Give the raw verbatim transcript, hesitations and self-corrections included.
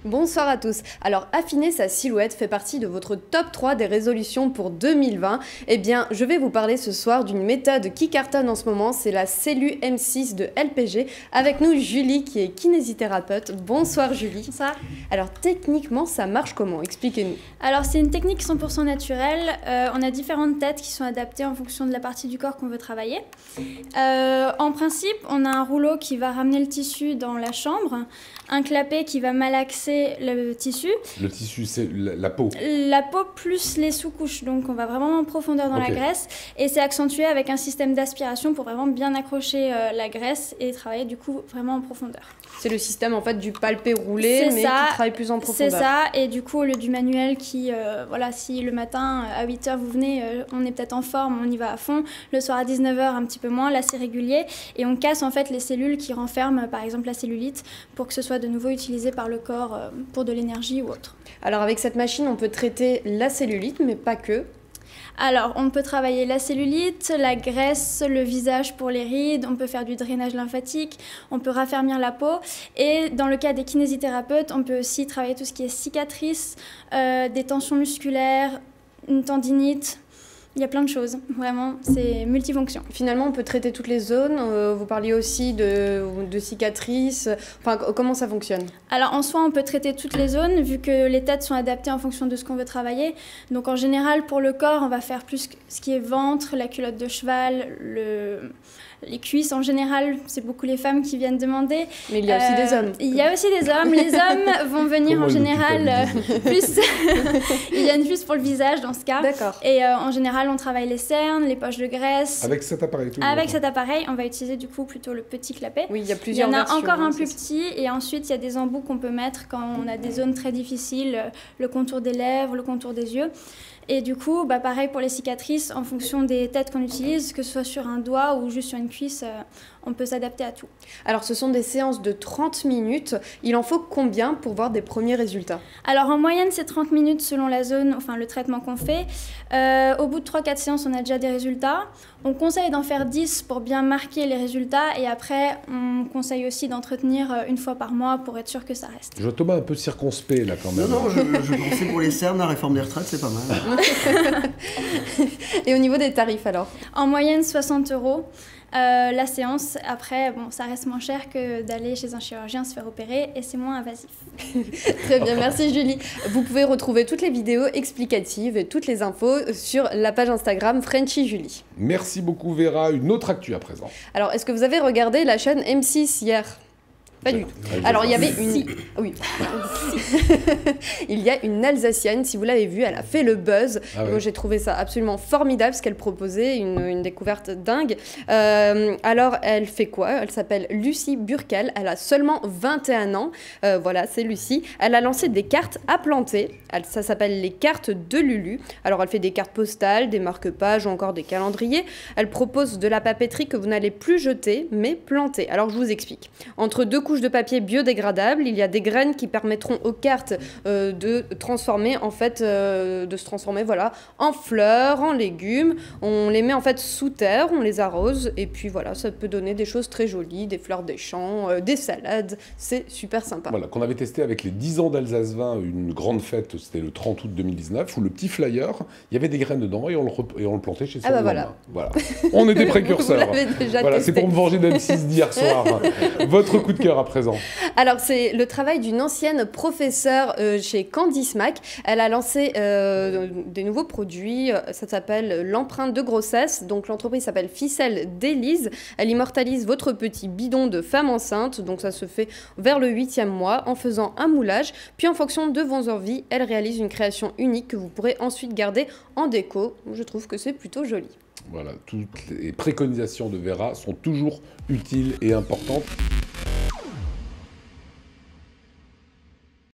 Bonsoir à tous. Alors, affiner sa silhouette fait partie de votre top trois des résolutions pour deux mille vingt. Eh bien, je vais vous parler ce soir d'une méthode qui cartonne en ce moment, c'est la Cellu M six de L P G. Avec nous, Julie, qui est kinésithérapeute. Bonsoir Julie. Bonsoir. Alors, techniquement, ça marche comment? Expliquez-nous. Alors, c'est une technique cent pour cent naturelle. Euh, on a différentes têtes qui sont adaptées en fonction de la partie du corps qu'on veut travailler. Euh, en principe, on a un rouleau qui va ramener le tissu dans la chambre, un clapet qui va malaxer le tissu. Le tissu, c'est la, la peau. La peau plus les sous-couches, donc on va vraiment en profondeur dans okay. la graisse. Et c'est accentué avec un système d'aspiration pour vraiment bien accrocher euh, la graisse et travailler du coup vraiment en profondeur. C'est le système en fait du palpé roulé, mais ça, qui travaille plus en profondeur. C'est ça, et du coup au lieu du manuel qui, euh, voilà, si le matin à huit heures vous venez, euh, on est peut-être en forme, on y va à fond. Le soir à dix-neuf heures un petit peu moins, là c'est régulier. Et on casse en fait les cellules qui renferment par exemple la cellulite pour que ce soit de nouveau utilisé par le corps euh, pour de l'énergie ou autre. Alors avec cette machine, on peut traiter la cellulite, mais pas que. Alors, on peut travailler la cellulite, la graisse, le visage pour les rides, on peut faire du drainage lymphatique, on peut raffermir la peau. Et dans le cas des kinésithérapeutes, on peut aussi travailler tout ce qui est cicatrices, euh, des tensions musculaires, une tendinite. Il y a plein de choses, vraiment, c'est multifonction. Finalement, on peut traiter toutes les zones. Euh, vous parliez aussi de, de cicatrices. Enfin, comment ça fonctionne? Alors, en soi, on peut traiter toutes les zones, vu que les têtes sont adaptées en fonction de ce qu'on veut travailler. Donc, en général, pour le corps, on va faire plus ce qui est ventre, la culotte de cheval, le... les cuisses. En général, c'est beaucoup les femmes qui viennent demander. Mais il y a aussi euh, des hommes. Il y a aussi des hommes. Les hommes vont venir Comment en général euh, plus... Ils viennent plus pour le visage, dans ce cas. D'accord. Et euh, en général, on travaille les cernes, les poches de graisse. Avec cet appareil tout Avec cet appareil, on va utiliser du coup plutôt le petit clapet. Oui, il y a plusieurs Il y en a versions, encore hein, un plus petit et ensuite il y a des embouts qu'on peut mettre quand on a des zones très difficiles, le contour des lèvres, le contour des yeux. Et du coup, bah pareil pour les cicatrices, en fonction des têtes qu'on utilise, que ce soit sur un doigt ou juste sur une cuisse, euh, on peut s'adapter à tout. Alors ce sont des séances de trente minutes. Il en faut combien pour voir des premiers résultats? Alors en moyenne, c'est trente minutes selon la zone, enfin le traitement qu'on fait. Euh, au bout de trois quatre séances, on a déjà des résultats. On conseille d'en faire dix pour bien marquer les résultats et après, on conseille aussi d'entretenir une fois par mois pour être sûr que ça reste. Je vois Thomas un peu circonspect là quand même. Non, non, je, je pensais pour les cernes, la réforme des retraites, c'est pas mal. Et au niveau des tarifs alors? En moyenne, soixante euros. Euh, la séance, après, bon, ça reste moins cher que d'aller chez un chirurgien se faire opérer et c'est moins invasif. Très bien, merci Julie. Vous pouvez retrouver toutes les vidéos explicatives et toutes les infos sur la page Instagram Frenchy Julie. Merci beaucoup Vera. Une autre actu à présent. Alors, est-ce que vous avez regardé la chaîne M six hier? Pas du tout. Alors, il y avait une... Oui. Il y a une Alsacienne, si vous l'avez vue, elle a fait le buzz. Ah ouais. J'ai trouvé ça absolument formidable, ce qu'elle proposait, une, une découverte dingue. Euh, alors, elle fait quoi? Elle s'appelle Lucie Burkel, elle a seulement vingt et un ans. Euh, voilà, c'est Lucie. Elle a lancé des cartes à planter. Elle, ça s'appelle les cartes de Lulu. Alors, elle fait des cartes postales, des marque-pages ou encore des calendriers. Elle propose de la papeterie que vous n'allez plus jeter, mais planter. Alors, je vous explique. Entre deux couches de papier biodégradable, il y a des graines qui permettront aux cartes euh, de transformer en fait euh, de se transformer voilà en fleurs, en légumes. On les met en fait sous terre, on les arrose et puis voilà, ça peut donner des choses très jolies, des fleurs des champs, euh, des salades, c'est super sympa. Voilà, qu'on avait testé avec les dix ans d'Alsace vingt, une grande fête, c'était le trente août deux mille dix-neuf, où le petit flyer, il y avait des graines dedans et on le, et on le plantait chez soi. Ah bah voilà. voilà. On était précurseurs. Voilà, c'est pour me venger d'M six d'hier soir. Votre coup de cœur à présent? Alors, c'est le travail d'une ancienne professeure euh, chez Candice Mac. Elle a lancé euh, des nouveaux produits. Ça s'appelle l'empreinte de grossesse. Donc, l'entreprise s'appelle Ficelle d'Élise. Elle immortalise votre petit bidon de femme enceinte. Donc, ça se fait vers le huitième mois en faisant un moulage. Puis, en fonction de vos envies, elle réalise une création unique que vous pourrez ensuite garder en déco. Je trouve que c'est plutôt joli. Voilà, toutes les préconisations de Vera sont toujours utiles et importantes.